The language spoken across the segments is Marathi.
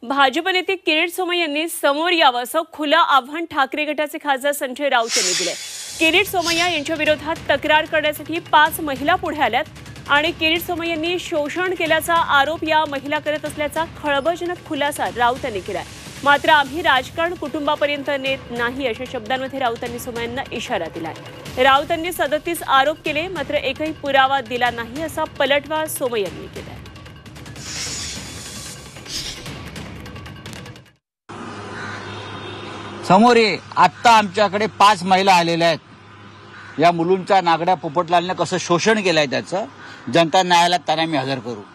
भाजप नेते किरीट सोमय्या यांनी समोर यावं असं खुलं आव्हान ठाकरे गटाचे खासदार संजय राऊत यांनी दिले। किरीट सोमय्या यांच्या विरोधात तक्रार करण्यासाठी 5 महिला पुढे आल्यात आणि किरीट सोमय्या यांनी शोषण केल्याचा आरोप या महिला करत असल्याचा खळबळजनक खुलासा राऊत यांनी केलाय। मात्र आम्ही राजकारण कुटुंबापर्यंत नेत नाही अशा शब्दांमध्ये राऊत यांनी सोमय्यांना इशारा दिलाय। राऊत यांनी 37 आरोप केले, मात्र एकही पुरावा दिला नाही असा पलटवार सोमय्या यांनी केलाय। समोर ये, आत्ता आमच्याकडे 5 महिला आलेल्या आहेत। या मुलूंच्या नागड्या पोपटलालने कसं शोषण केलंय त्याचं जनता न्यायालयात त्यांना मी हजर करू।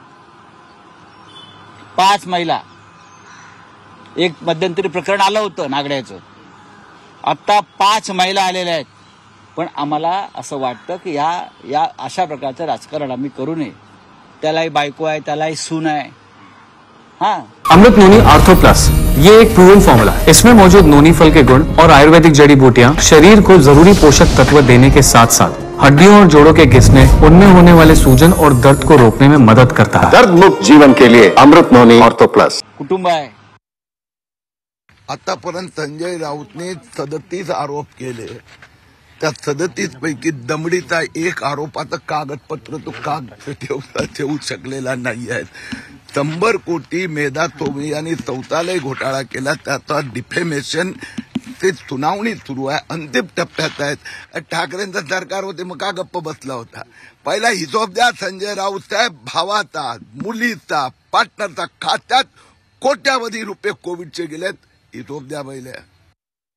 5 महिला, एक मध्यंतरी प्रकरण आलं होतं नागड्याचं, आता 5 महिला आलेल्या आहेत। पण आम्हाला असं वाटतं की या अशा प्रकारचं राजकारण आम्ही करू नये। त्यालाही बायको आहे, त्यालाही सून आहे। अमृत नोनी आर्थो प्लस, ये एक प्रूवन फॉर्मूला है। इसमें मौजूद नोनी फल के गुण और आयुर्वेदिक जड़ी बूटियां शरीर को जरूरी पोषक तत्व देने के साथ साथ हड्डियों और जोड़ों के घिसने, उनमें होने वाले सूजन और दर्द को रोकने में मदद करता है। दर्द मुक्त जीवन के लिए अमृत नोनी आर्थो प्लस। कुटुंब आहे। आतापर्यंत संजय राऊतने 37 आरोप केले, त्या 37 पैकी दमडीचा एक आरोपाचं कागदपत्र तो ठेवू शकलेला नाही आहे। 100 कोटी मेधा तोमई यांनी शौचालय घोटाळा केला, त्याचा डिफेमेशन ते सुनावणी सुरू आहे, अंतिम टप्प्यात आहेत। ठाकरेंचं सरकार होते मग का गप्प बसला होता? पहिला हिशोब द्या संजय राऊत साहेब, भावाचा, मुलीचा, पार्टनरचा खात्यात कोट्यावधी रुपये कोविडचे गेलेत, हिशोब द्या पहिले।